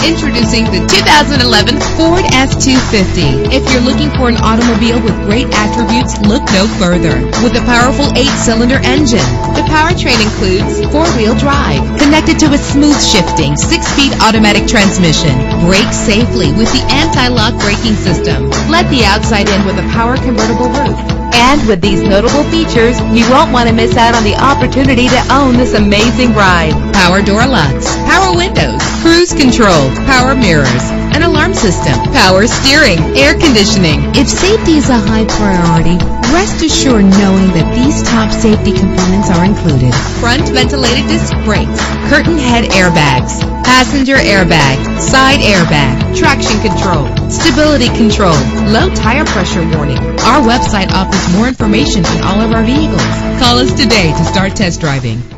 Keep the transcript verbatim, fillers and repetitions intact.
Introducing the two thousand eleven Ford F two fifty. If you're looking for an automobile with great attributes, look no further. With a powerful eight-cylinder engine, the powertrain includes four-wheel drive, connected to a smooth shifting six-speed automatic transmission. Brake safely with the anti-lock braking system. Let the outside in with a power convertible roof. And with these notable features, you won't want to miss out on the opportunity to own this amazing ride. Power door locks, power windows, cruise control, power mirrors, an alarm system, power steering, air conditioning. If safety is a high priority, rest assured knowing that these top safety components are included. Front ventilated disc brakes, curtain head airbags, passenger airbag, side airbag, traction control, stability control, low tire pressure warning. Our website offers more information on all of our vehicles. Call us today to start test driving.